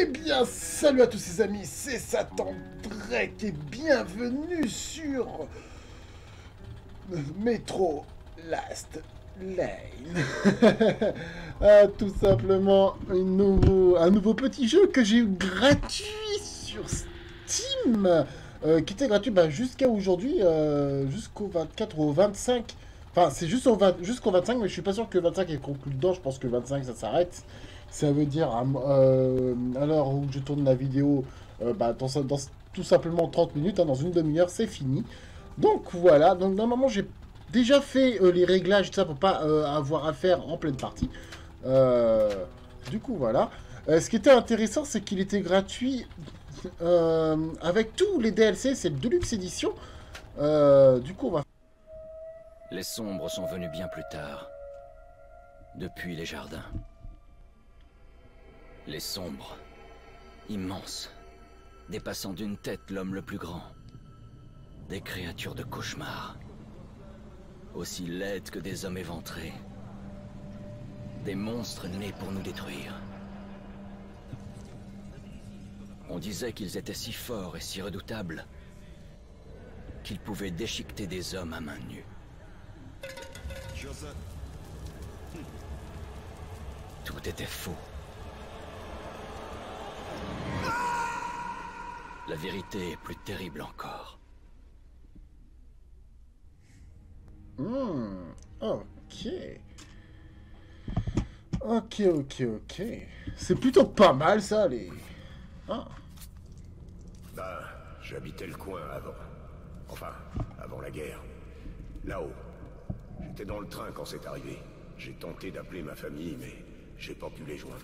Eh bien, salut à tous ces amis, c'est Satan Drake et bienvenue sur Metro Last Lane. Tout simplement un nouveau petit jeu que j'ai eu gratuit sur Steam, qui était gratuit jusqu'à aujourd'hui, jusqu'au 24 ou au 25. Enfin, c'est juste jusqu'au 25, mais je suis pas sûr que le 25 est conclu dedans. Je pense que le 25 ça s'arrête. Ça veut dire à l'heure où je tourne la vidéo, dans tout simplement 30 minutes, hein, dans une demi-heure, c'est fini. Donc voilà, donc normalement j'ai déjà fait les réglages, tout ça, pour pas avoir à faire en pleine partie. Du coup voilà. Ce qui était intéressant, c'est qu'il était gratuit avec tous les DLC, c'est le Deluxe Edition. Du coup on va... Les sombres sont venus bien plus tard. Depuis les jardins. Les sombres. Immenses. Dépassant d'une tête l'homme le plus grand. Des créatures de cauchemar. Aussi laides que des hommes éventrés. Des monstres nés pour nous détruire. On disait qu'ils étaient si forts et si redoutables qu'ils pouvaient déchiqueter des hommes à main nue. Tout était faux. La vérité est plus terrible encore. Ok. Ok. C'est plutôt pas mal ça, les... Ah. J'habitais le coin avant. Enfin, avant la guerre. Là-haut. J'étais dans le train quand c'est arrivé. J'ai tenté d'appeler ma famille, mais j'ai pas pu les joindre.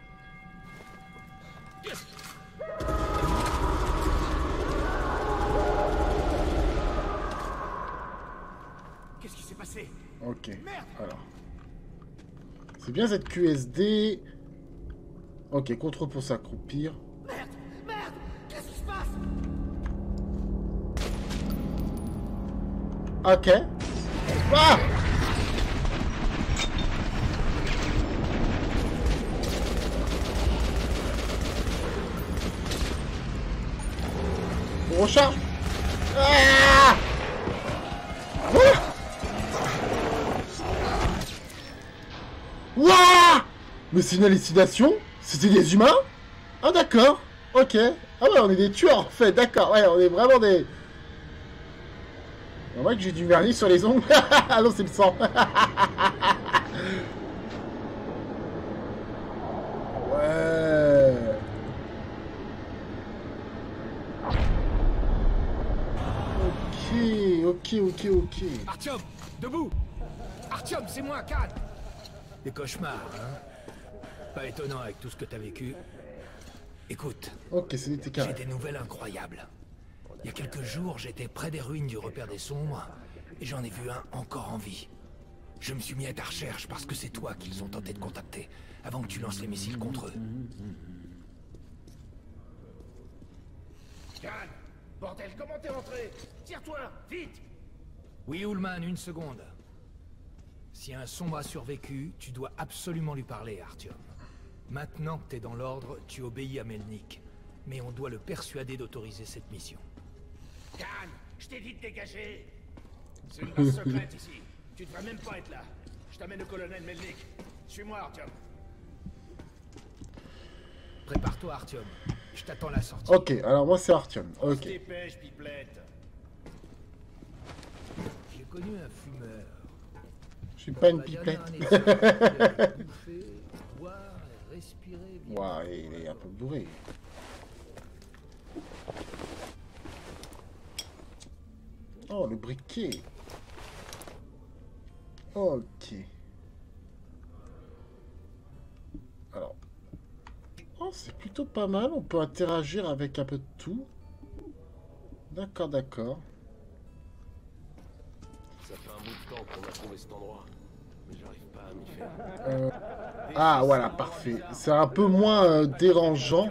Qu'est-ce qui s'est passé? Ok, alors. C'est bien cette QSD. Ok, contrôle pour s'accroupir. Merde! Qu'est-ce qui se passe? Ok. Ah! On recharge. Ah! Wouah! Mais c'est une hallucination? C'était des humains? Ah d'accord, ok. Ah ouais, on est des tueurs en fait, d'accord. Ouais, on est vraiment des... On voit que j'ai du vernis sur les ongles. Ah non, c'est le sang. Ouais. Ok. Artyom, debout! Artyom, c'est moi, Khan! Des cauchemars, hein? Pas étonnant avec tout ce que t'as vécu. Écoute, Ok, c'était j'ai carré. des nouvelles incroyables. Il y a quelques jours, j'étais près des ruines du repère des sombres, et j'en ai vu un encore en vie. Je me suis mis à ta recherche parce que c'est toi qu'ils ont tenté de contacter, avant que tu lances les missiles contre eux. Khan, bordel, comment t'es rentré? Tire-toi, vite! Oui, Ullman, une seconde. Si un sombre a survécu, tu dois absolument lui parler, Artyom. Maintenant que t'es dans l'ordre, tu obéis à Melnik. Mais on doit le persuader d'autoriser cette mission. Khan, je t'ai dit de dégager! C'est une base secrète ici. Tu devrais même pas être là. Je t'amène au colonel Melnik. Suis-moi, Artyom. Prépare-toi, Artyom. Je t'attends à la sortie. Ok, alors moi c'est Artyom. Ok. Dépêche, pipelette. J'ai connu un fumeur. Je suis pas une On m'a donné pipelette. un exemple de bouffer, boire et respirer bien. Ouah, il est un peu bourré. Oh, le briquet. Ok. Alors. Oh, c'est plutôt pas mal. On peut interagir avec un peu de tout. D'accord. Ça fait un bout de temps qu'on a trouvé cet endroit, mais j'arrive pas à m'y faire. Ah, voilà, parfait. C'est un peu moins dérangeant.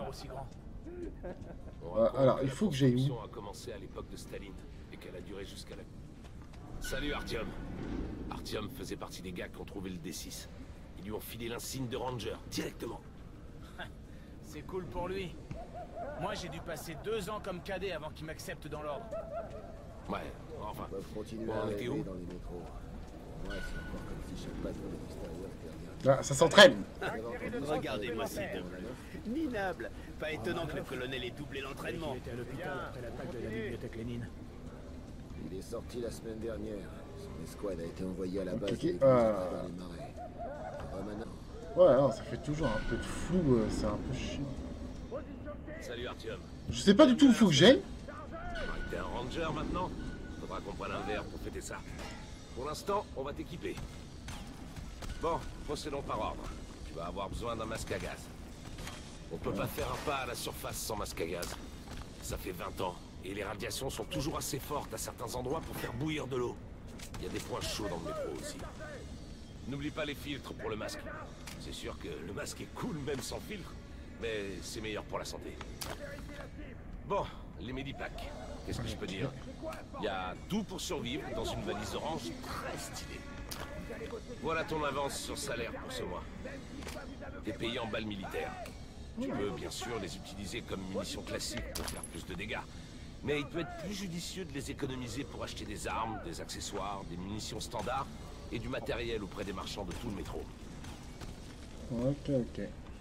Alors, il faut que j'aille où? La construction a commencé à l'époque de Staline et qu'elle a duré jusqu'à la... Salut Artyom. Artyom faisait partie des gars qui ont trouvé le D6. Ils lui ont filé l'insigne de Ranger, directement. C'est cool pour lui. Moi, j'ai dû passer 2 ans comme cadet avant qu'il m'accepte dans l'ordre. Ouais, enfin. Ils peuvent continuer Bon, à on était rêver où? dans les métros. Moi, c'est encore comme si chaque patte venait d'extérieur qui regarde. Ah, ça s'entraîne. Regardez-moi ces deux bleus. Minables. Pas étonnant que le colonel ait doublé l'entraînement. Il était à l'hôpital après l'attaque de la bibliothèque Lénine. Il est sorti la semaine dernière. Son escouade a été envoyée à la base Ok, avec dans les marais. Maintenant, Ouais, non, ça fait toujours un peu de flou, c'est un peu chiant. Salut Artyom. Je sais pas du tout où il faut que j'aille. T'es un ranger maintenant? Faudra qu'on prenne un verre pour fêter ça. Pour l'instant, on va t'équiper. Bon, procédons par ordre. Tu vas avoir besoin d'un masque à gaz. On peut pas faire un pas à la surface sans masque à gaz. Ça fait 20 ans, et les radiations sont toujours assez fortes à certains endroits pour faire bouillir de l'eau. Il y a des points chauds dans le métro aussi. N'oublie pas les filtres pour le masque. C'est sûr que le masque est cool même sans filtre, mais c'est meilleur pour la santé. Bon, les Medipacks. Qu'est-ce que je peux dire? Il y a tout pour survivre dans une valise orange très stylée. Voilà ton avance sur salaire pour ce mois. T'es payé en balles militaires. Tu peux bien sûr les utiliser comme munitions classiques pour faire plus de dégâts. Mais il peut être plus judicieux de les économiser pour acheter des armes, des accessoires, des munitions standards et du matériel auprès des marchands de tout le métro. Ok, ok.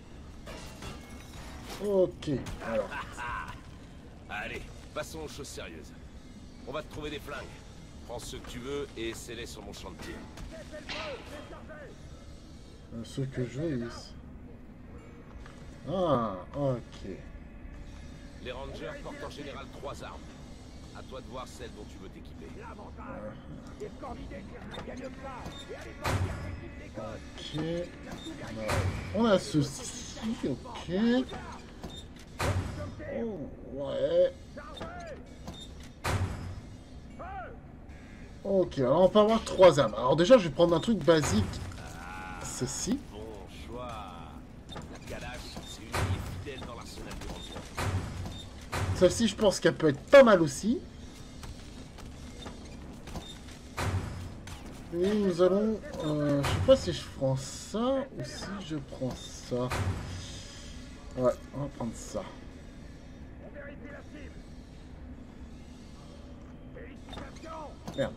Ok, alors. Allez, passons aux choses sérieuses. On va te trouver des flingues. Prends ceux que tu veux et essaie-les sur mon champ de tir. Ce que je veux ici. Ah, ok. Les rangers portent en général 3 armes. À toi de voir celle dont tu veux t'équiper. Ok. On a ceci, ok. Oh, ouais. Ok, alors on peut avoir 3 armes. Alors déjà, je vais prendre un truc basique. Ceci. Bon choix. La Kalash, c'est une alliée fidèle dans l'arsenal du ranger. Celle-ci, je pense qu'elle peut être pas mal aussi. Et nous allons... je sais pas si je prends ça ou si je prends ça. Ouais, on va prendre ça. Merde.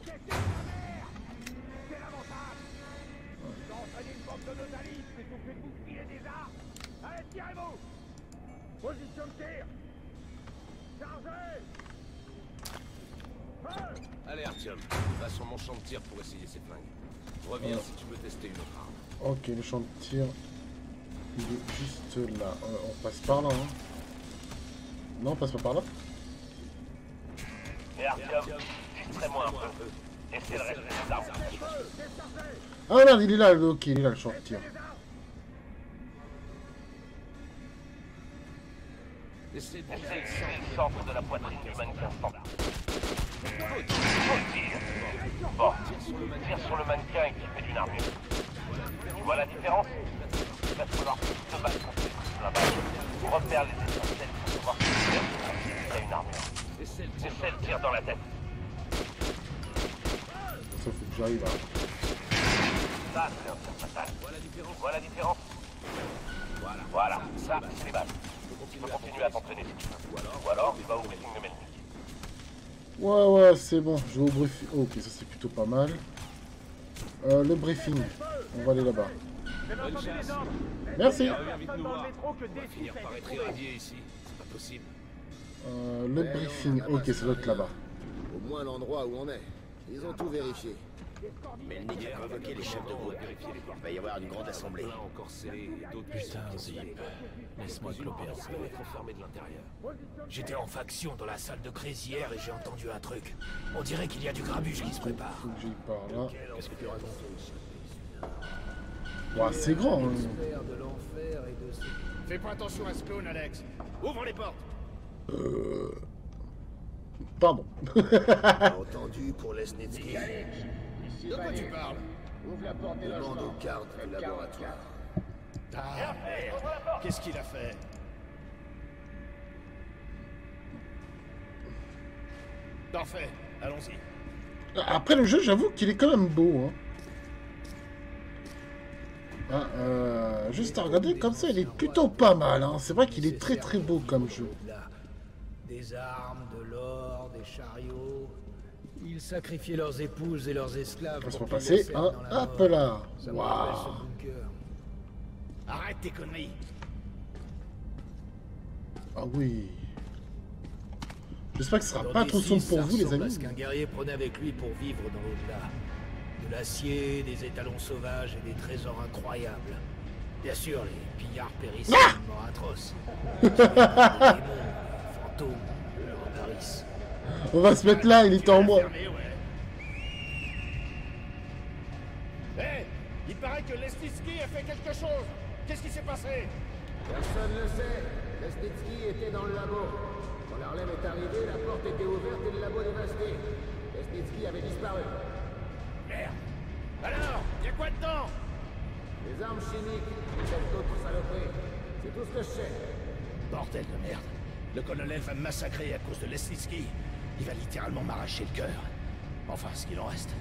Allez Artyom, va sur mon champ de tir pour essayer ces flingues. Reviens si tu veux tester une autre arme. Ok, le champ de tir, il est juste là. On passe par là, hein. Non, on passe pas par là. Et Artyom, distrais-moi un peu. Essaie de rester des armes. Ah merde, il est là, ok, il est là le champ de tir. Essaie de Essaie viser de viser le centre de la poitrine du mannequin standard. Bon, tire sur le mannequin équipé d'une armure. Tu vois la différence? Il va falloir se battre contre les coups de la balle. Repère les essentiels pour pouvoir se faire s'il y a une armure. Essaie le tir dans la tête. Ça faut que j'arrive à... Ça, c'est un tir fatal. Tu vois la différence? Voilà, ça, c'est les balles. Tu peux continuer à t'entraîner si tu veux. Ou alors, tu vas au briefing de Melnik. Ouais, ouais, c'est bon, je vais au briefing. Oh, ok, ça c'est plutôt pas mal. Le briefing, on va aller là-bas. bonne chasse. Merci. Reviens vite nous voir. On va finir par être irradié ici. C'est pas possible. Le briefing, ok, ça doit être là-bas. au moins l'endroit où on est. Ils ont tout vérifié. Melnik a convoqué les chefs de groupe. Il va y avoir une grande assemblée. Plein encore serré et d'autres Putain, Zip. Laisse-moi cloper un peu. être enfermés de l'intérieur. J'étais en faction dans la salle de crise hier et j'ai entendu un truc. On dirait qu'il y a du grabuge qui se prépare. Faut que j'aille par là. Qu'est-ce que tu racontes? Ouais, c'est grand, hein. Fais pas attention à ce clone, Alex. Ouvre les portes. Pardon. Entendu pour Lesnitsky. De quoi tu parles? Ouvre la porte et Demande aux cartes du laboratoire. Ah, merde. Qu'est-ce qu'il a fait? Parfait, allons-y. Après le jeu, j'avoue qu'il est quand même beau, hein. Ah, juste à regarder comme ça, il est plutôt pas mal. Hein. C'est vrai qu'il est très très beau comme jeu. Des armes, de l'or, des chariots. Ils sacrifiaient leurs épouses et leurs esclaves. Laisse-moi passer. Hein. Hop là. Waouh. Arrête tes conneries. Ah oui. J'espère que ce sera pas trop sombre pour vous, les amis. Ce qu'un guerrier prenait avec lui pour vivre dans l'au-delà. De l'acier, des étalons sauvages et des trésors incroyables. Bien sûr, les pillards périssent d'une mort atroce. Les démons, les fantômes, leur avarice. On va se mettre là, il était en moi. Hé, il paraît que Lesnitsky a fait quelque chose. Qu'est-ce qui s'est passé? Personne ne le sait. Lesnitsky était dans le labo. Quand l'Harlem est arrivé, la porte était ouverte et le labo dévasté. Lesnitsky avait disparu. Merde. Alors, y'a quoi dedans? Des armes chimiques, quelques autres saloperies. C'est tout ce que je sais. Bordel de merde. Le colonel va me massacrer à cause de Lesnitsky. Il va littéralement m'arracher le cœur. Enfin, ce qu'il en reste.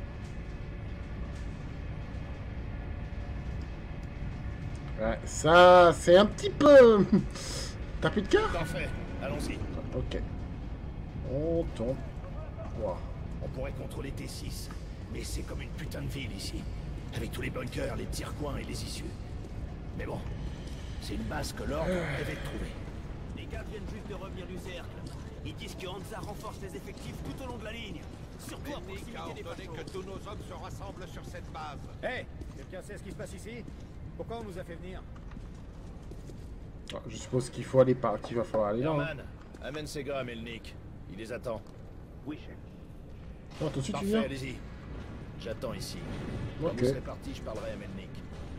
Ouais, ça, c'est un petit peu... T'as plus de cœur? Parfait, allons-y. Ok. On tombe. Wow. On pourrait contrôler T6, mais c'est comme une putain de ville ici. Avec tous les bunkers, les tirs-coins et les issues. Mais bon, c'est une base que l'ordre rêvait de trouver. Les gars viennent juste de revenir du cercle. Ils disent que Hansa renforce les effectifs tout au long de la ligne. Surtout à proximité des bateaux. que tous nos hommes se rassemblent sur cette base. Hé, quelqu'un sait ce qui se passe ici? Pourquoi on nous a fait venir? Ah, je suppose qu'il faut aller par... qu'il va falloir aller là. Hein. Herman, amène ces gars à Melnik. Il les attend. Oui, chef. Oh, tout de suite, tu Parfait, viens? allez-y. J'attends ici. Quand Ok. vous serez parti, je parlerai à Melnik.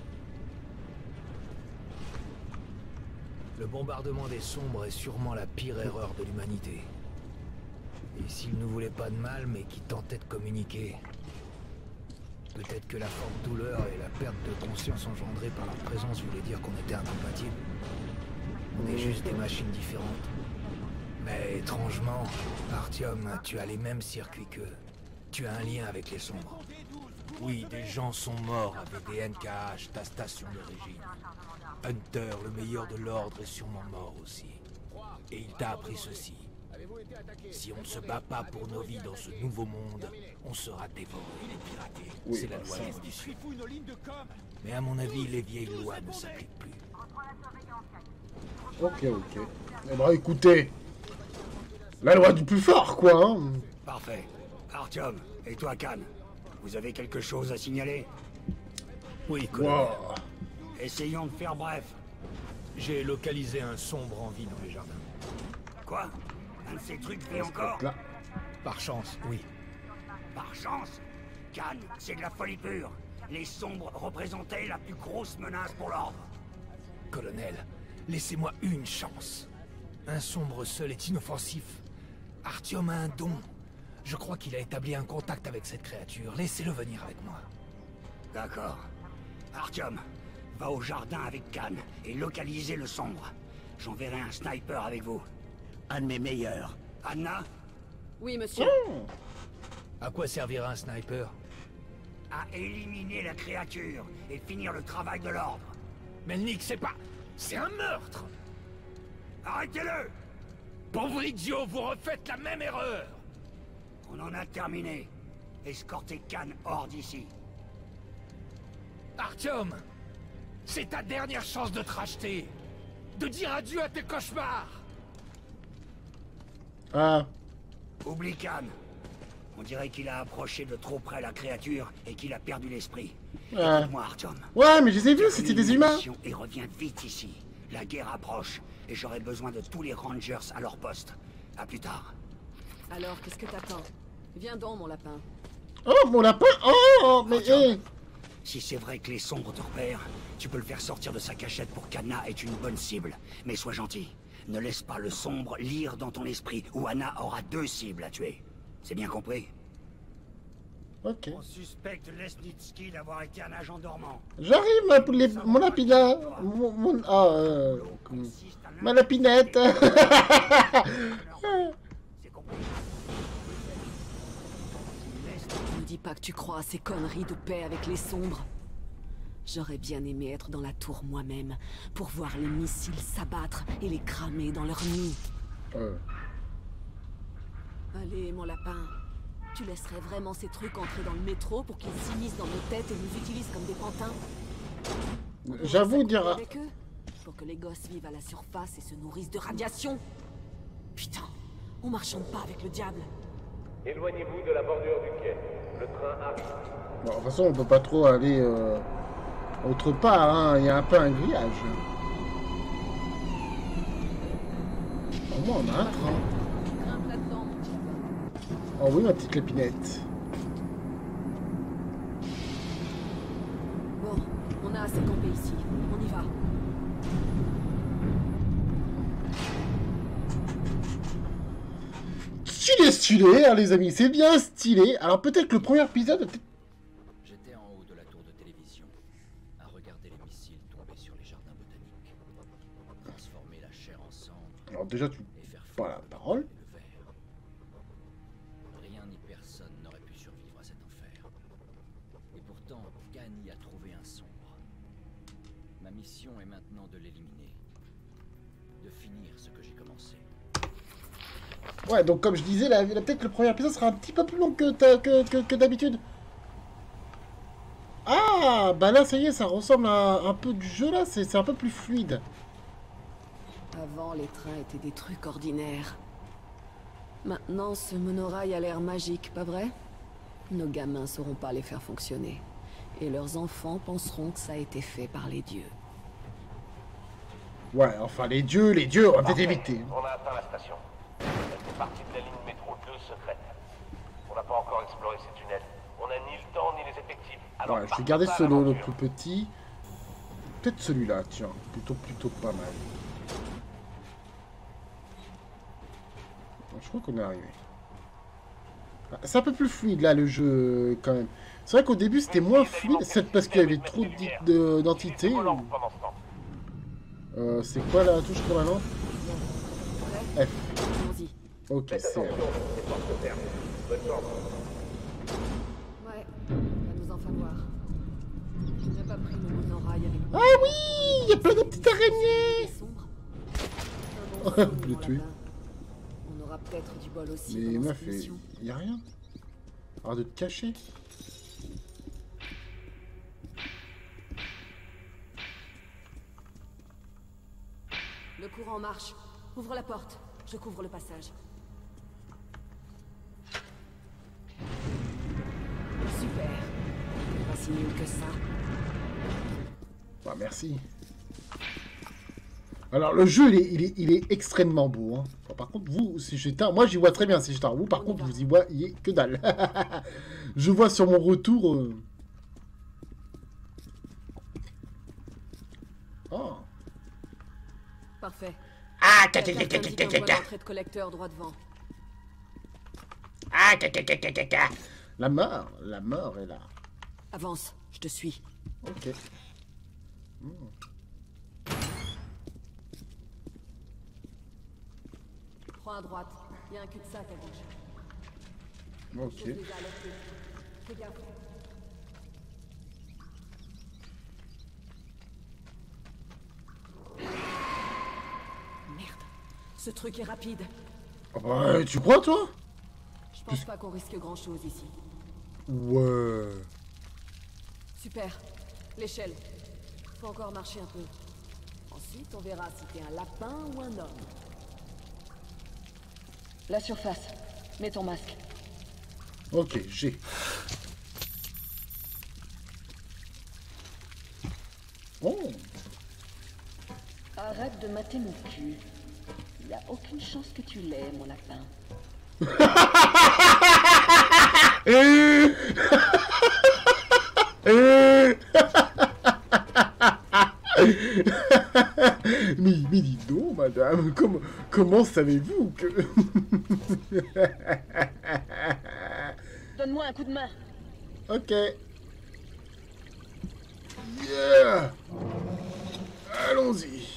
Le bombardement des Sombres est sûrement la pire erreur de l'humanité. Et s'ils ne voulaient pas de mal, mais qui tentaient de communiquer... Peut-être que la forte douleur et la perte de conscience engendrée par leur présence voulaient dire qu'on était incompatibles. On est juste des machines différentes. Mais étrangement, Artyom, tu as les mêmes circuits qu'eux. Tu as un lien avec les Sombres. Oui, des gens sont morts avec des NKH, ta station d'origine. Hunter, le meilleur de l'ordre, est sûrement mort aussi. Et il t'a appris ceci. Si on ne se bat pas pour nos vies dans ce nouveau monde, on sera dévoré et piraté. Oui, C'est la bah, loi ça. du dessus. Mais à mon avis, les vieilles lois ne s'appliquent plus. Ok, ok. Eh ben, écoutez. La loi du plus fort, quoi, hein. Parfait. Artyom, et toi, Khan? Vous avez quelque chose à signaler? Oui, colonel. Wow. Essayons de faire bref. J'ai localisé un sombre en vie dans les jardins. Quoi? Un de ces trucs vit encore? Là. Par chance, oui. Par chance? Khan, c'est de la folie pure. Les Sombres représentaient la plus grosse menace pour l'ordre. Colonel, laissez-moi une chance. Un sombre seul est inoffensif. Artyom a un don. Je crois qu'il a établi un contact avec cette créature. Laissez-le venir avec moi. D'accord. Artyom, va au jardin avec Khan et localisez le Sombre. J'enverrai un sniper avec vous. Un de mes meilleurs. Anna? Oui, monsieur. À quoi servira un sniper? À éliminer la créature et finir le travail de l'ordre. Melnik, c'est pas... C'est un meurtre! Arrêtez-le! Pauvre idiot, vous refaites la même erreur! On en a terminé. Escortez Khan hors d'ici. Artyom! C'est ta dernière chance de te racheter! De dire adieu à tes cauchemars! Ah. Oublie Khan. On dirait qu'il a approché de trop près la créature et qu'il a perdu l'esprit. Ah. Écoute-moi, Artyom. Ouais, mais je les ai vus, c'était des humains. Et reviens vite ici. La guerre approche et j'aurai besoin de tous les Rangers à leur poste. À plus tard. Alors, qu'est-ce que t'attends? Viens donc, mon lapin. Oh, mon lapin. Oh, mais... Artyom, si c'est vrai que les Sombres te repèrent, tu peux le faire sortir de sa cachette pour qu'Anna ait une bonne cible. Mais sois gentil. Ne laisse pas le Sombre lire dans ton esprit, ou Anna aura 2 cibles à tuer. C'est bien compris? Ok. On suspecte Lesnitsky d'avoir été un agent dormant. J'arrive, mon lapina. Ma lapinette. C'est compris. Ne dis pas que tu crois à ces conneries de paix avec les Sombres. J'aurais bien aimé être dans la tour moi-même, pour voir les missiles s'abattre et les cramer dans leur nid. Allez, mon lapin. Tu laisserais vraiment ces trucs entrer dans le métro pour qu'ils s'immiscent dans nos têtes et nous utilisent comme des pantins? J'avoue dire... Avec eux, pour que les gosses vivent à la surface et se nourrissent de radiation. Putain, on marchande pas avec le diable. Éloignez-vous de la bordure du quai. Le train arrive. Bon, de toute façon, on peut pas trop aller autre part, hein. Il y a un peu un grillage. Au moins, on a un train. Grimpe là-dedans, mon petit lapin. Oh oui, ma petite lépinette. Bon, on a assez campé ici. On y va. Stylé, hein, les amis. C'est bien stylé. Alors, peut-être que le premier épisode... J'étais en haut de la tour de télévision, à regarder les missiles tomber sur les jardins botaniques, transformer la chair en cendre. Alors déjà, tu pas la parole. Le verre. Rien ni personne n'aurait pu survivre à cet enfer. Et pourtant, Gani a trouvé un sombre. Ma mission est maintenant de l'éliminer, de finir ce que j'ai commencé. Ouais, donc comme je disais, peut-être le premier épisode sera un petit peu plus long que d'habitude. Ah, bah là, ça y est, ça ressemble à un peu du jeu, là. C'est un peu plus fluide. Avant, les trains étaient des trucs ordinaires. Maintenant, ce monorail a l'air magique, pas vrai? Nos gamins sauront pas les faire fonctionner. Et leurs enfants penseront que ça a été fait par les dieux. Ouais, enfin, les dieux, on va peut-être éviter. On a atteint la station. Elle fait partie de la ligne métro 2 secrète. On n'a pas encore exploré ces tunnels. On n'a ni le temps ni les effectifs. Alors ouais, je vais garder celui le plus petit. Peut-être celui-là, tiens. Plutôt pas mal. Je crois qu'on est arrivé. C'est un peu plus fluide, là, le jeu, quand même. C'est vrai qu'au début, c'était moins fluide. C'est parce qu'il y avait trop d'entités. C'est quoi la touche pour la lampe? F. Ok, c'est F. Ouais, va nous en falloir. Je n'ai pas pris le monorail avec moi. Ah oui, il y a plein de petites araignées. On peut les tuer. On aura peut-être du bol aussi. Mais meuf, il y a rien. Arrête de te cacher. Le courant marche. Ouvre la porte. Je couvre le passage. Super. Pas si nul que ça. Bah merci. Alors le jeu il est extrêmement beau. Hein. Enfin, par contre vous, si j'étais, moi j'y vois très bien si j'étais vous. Par contre vous y voyez que dalle. Je vois sur mon retour. Oh. Parfait. Ah, l'entrée de collecteur droit devant. Ah, la mort est là. Avance, je te suis. Ok. Prends à droite, il y a un cul-de-sac à gauche. Ok. Fais gaffe. Merde, ce truc est rapide. Oh bah, tu crois toi? Je pense pas qu'on risque grand-chose ici. Ouais. Super. L'échelle. Faut encore marcher un peu. Ensuite, on verra si t'es un lapin ou un homme. La surface. Mets ton masque. Ok, j'ai. Oh. Arrête de mater mon cul. Il n'y a aucune chance que tu l'aies, mon lapin. mais dis donc, madame, comment savez-vous que... Donne-moi un coup de main. Ok. Yeah. Allons-y.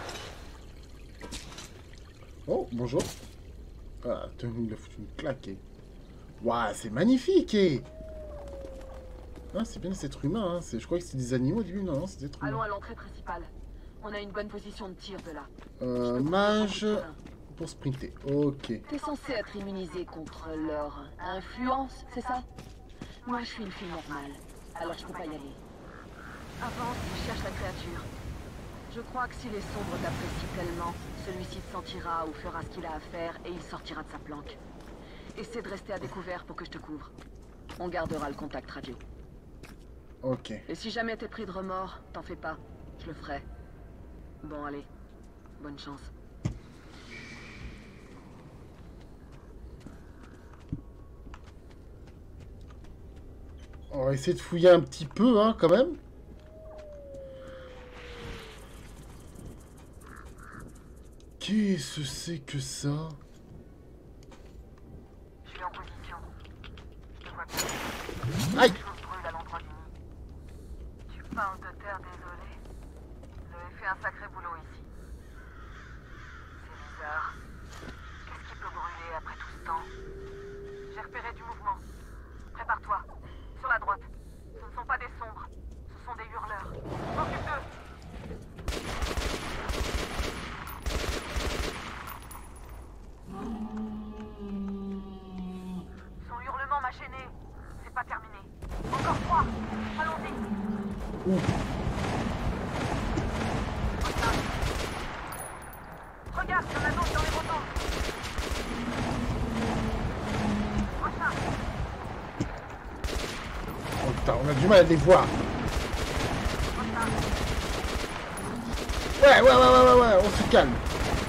Oh, bonjour. Ah, il a foutu une claque. Waouh, c'est magnifique. Ah, c'est bien des êtres humains, hein. Je croyais que c'était des animaux au début. Non, non, c'est des êtres Allons humains. à l'entrée principale. On a une bonne position de tir de là. Mage pour sprinter. Ok. T'es censé être immunisé contre leur influence, c'est ça? Moi, je suis une fille normale, alors je peux pas y aller. Avance et cherche la créature. Je crois que si les sombres t'apprécient tellement, celui-ci te sentira ou fera ce qu'il a à faire et il sortira de sa planque. Essaie de rester à découvert pour que je te couvre. On gardera le contact radio. Ok. Et si jamais t'es pris de remords, t'en fais pas. Je le ferai. Bon, allez. Bonne chance. On va essayer de fouiller un petit peu, hein, quand même. Qu'est-ce que c'est que ça? Je suis en position. Je te vois bien. Aïe! Les choses brûlent à l'endroit du nid. Tu parles de terre désolée. Vous avez fait un sacré boulot ici. C'est bizarre. Qu'est-ce qui peut brûler après tout ce temps? J'ai repéré du mouvement. Prépare-toi. Sur la droite. Ce ne sont pas des sombres. Ce sont des hurleurs. Occupe d'eux. Son hurlement m'a gêné. C'est pas terminé. Encore 3. Allons-y. Regarde, il y en a d'autres dans les motos. Prochain. Oh putain, on a du mal à les voir. Ouais, on se calme.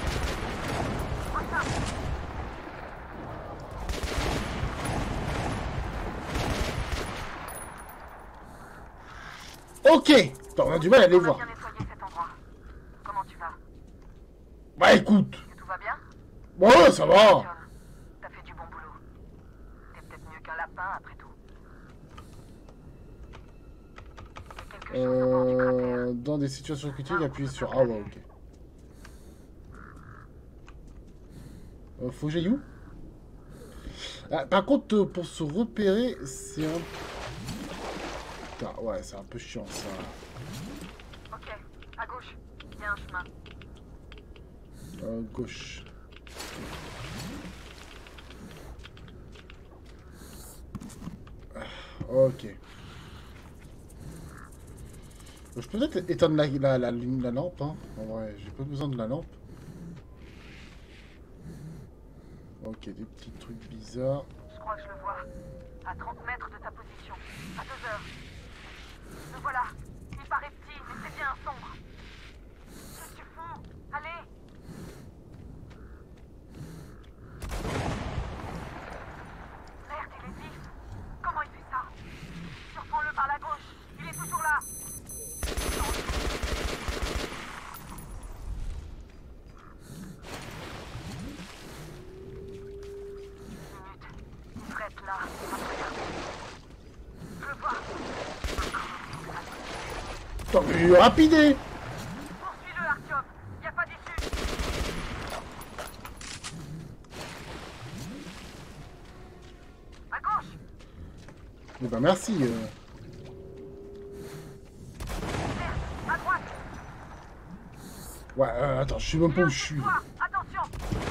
Ok. Attends, on a du mal à les voir. On a bien nettoyé cet endroit. Comment tu vas? Bah écoute. Tout va bien? Ouais, ça va. T'as fait du bon boulot. T'es peut-être mieux qu'un lapin après tout. Dans des situations critiques, appuyez sur... Ah ouais, ok. Faut que j'aille où? Ah, par contre, pour se repérer, c'est un... Putain, ouais, c'est un peu chiant, ça. Ok, à gauche, il y a un chemin. Gauche. Ok. Je peux peut-être éteindre la lampe, hein. En vrai, j'ai pas besoin de la lampe. Ok, des petits trucs bizarres. Je crois que je le vois. À 30 mètres de ta position. À 2 heures. Le voilà. Il paraît petit, mais c'est bien un sombre. Qu'est-ce que tu fous? Allez! Merde, il est vif. Comment il fait ça? Surprends-le par la gauche. Il est toujours là. Là, je le vois. Attends, mais rapidez! Poursuis-le, Artyom. Y a pas d'issue. À gauche. Eh ben merci. À droite. Ouais, attends, je sais même pas où je suis. Attention.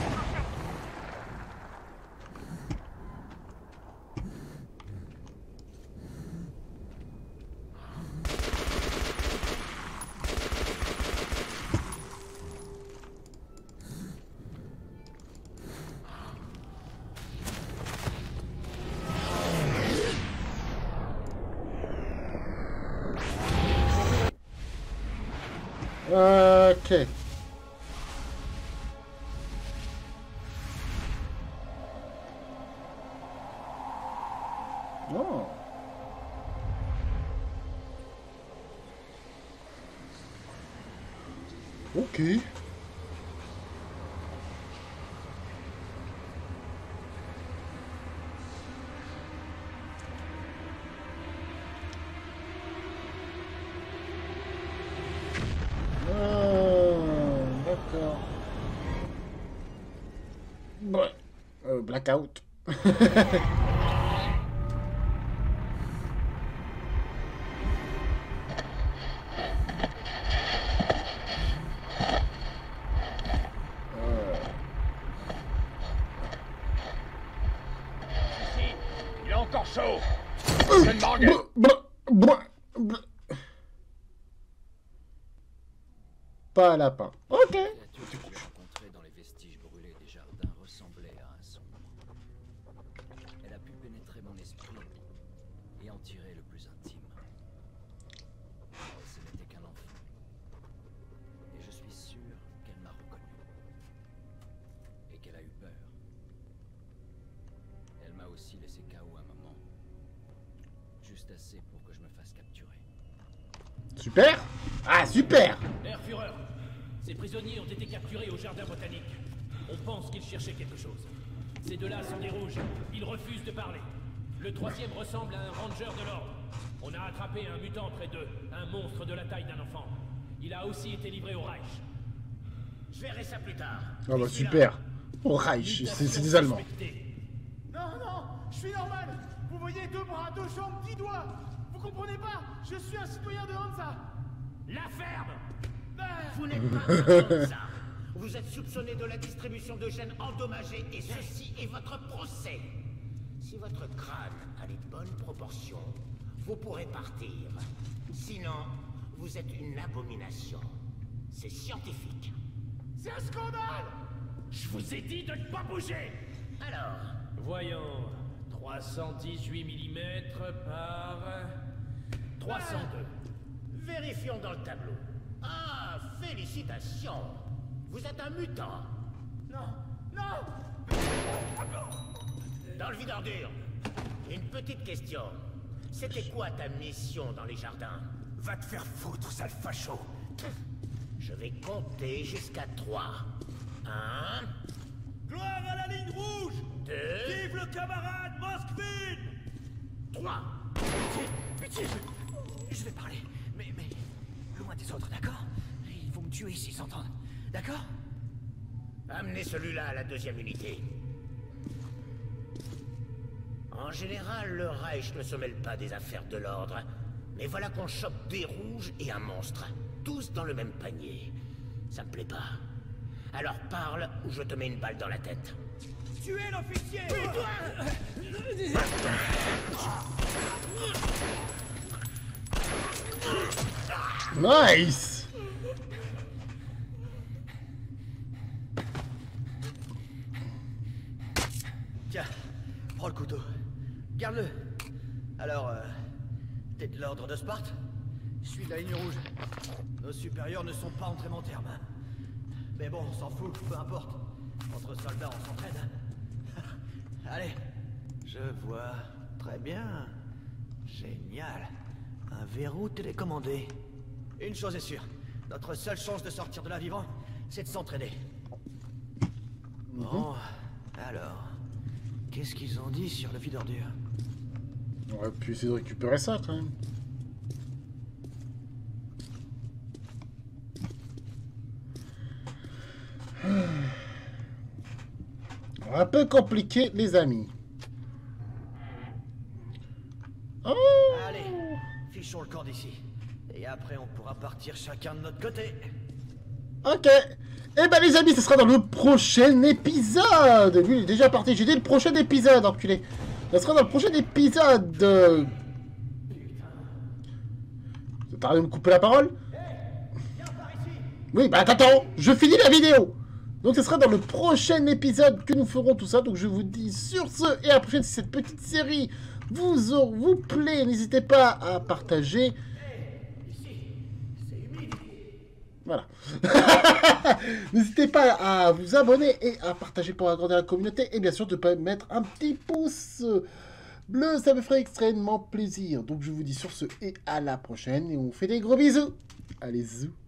Ok. Oh. Ok. D'accord. Ouais. Blackout. morceaux. Pas un lapin. Ok. La créature que j'ai rencontrée dans les vestiges brûlés des jardins ressemblait à un sombre. Elle a pu pénétrer mon esprit et en tirer le plus intime. Mais ce n'était qu'un enfant. Et je suis sûr qu'elle m'a reconnu. Et qu'elle a eu peur. Elle m'a aussi laissé KO un moment. Juste assez pour que je me fasse capturer. Super. Ah, super. Herr Führer, ces prisonniers ont été capturés au jardin botanique. On pense qu'ils cherchaient quelque chose. Ces deux-là sont des rouges. Ils refusent de parler. Le troisième ressemble à un ranger de l'ordre. On a attrapé un mutant près d'eux, un monstre de la taille d'un enfant. Il a aussi été livré au Reich. Je verrai ça plus tard. Ah bah super. Au Reich, c'est des Allemands. Non, non, je suis normal. Vous voyez, 2 bras, 2 jambes, 10 doigts. Vous comprenez pas? Je suis un citoyen de Hansa. La ferme. Vous n'êtes pas Hansa. Vous êtes soupçonné de la distribution de gènes endommagés et ceci est votre procès. Si votre crâne a les bonnes proportions, vous pourrez partir. Sinon, vous êtes une abomination. C'est scientifique. C'est un scandale. Je vous ai dit de ne pas bouger. Alors, voyons. 318 mm par 302. Vérifions dans le tableau. Ah, félicitations. Vous êtes un mutant. Non, non. Dans le vide-ordure, une petite question. C'était quoi ta mission dans les jardins? Va te faire foutre, sale facho. Je vais compter jusqu'à 3. 1. Gloire à la ligne rouge. 2. Vive le camarade Moskvin. 3. Pitié, je vais parler, mais loin des autres, d'accord? Ils vont me tuer s'ils s'entendent, d'accord? Amenez celui-là à la 2e unité. En général, le Reich ne se mêle pas des affaires de l'ordre. Mais voilà qu'on chope des rouges et un monstre. Tous dans le même panier. Ça me plaît pas. Alors parle ou je te mets une balle dans la tête. Tuez l'officier. Nice. Tiens, prends le couteau. Garde-le. Alors, t'es de l'ordre de Sparte? Je suis de la ligne rouge. Nos supérieurs ne sont pas entrés en terme. Mais bon, on s'en fout, peu importe. Entre soldats, on s'entraide. Allez, je vois. Très bien. Génial. Un verrou télécommandé. Une chose est sûre. Notre seule chance de sortir de là vivant, c'est de s'entraider. Bon, alors... Qu'est-ce qu'ils ont dit sur le vide-ordure? On aurait pu essayer de récupérer ça quand même. Un peu compliqué, les amis. Oh! Allez, fichons le camp d'ici. Et après, on pourra partir chacun de notre côté. Ok. Eh ben les amis, ce sera dans le prochain épisode. Lui, il est déjà parti. J'ai dit le prochain épisode, enculé. Ce sera dans le prochain épisode. T'arrêtes de me couper la parole? Oui, bah attends, je finis la vidéo. Donc ce sera dans le prochain épisode que nous ferons tout ça. Donc je vous dis sur ce et à la prochaine. Si cette petite série vous plaît, n'hésitez pas à partager. Voilà. N'hésitez pas à vous abonner et à partager pour agrandir la communauté. Et bien sûr de pas mettre un petit pouce bleu, ça me ferait extrêmement plaisir. Donc je vous dis sur ce et à la prochaine. Et on vous fait des gros bisous. Allez, zou.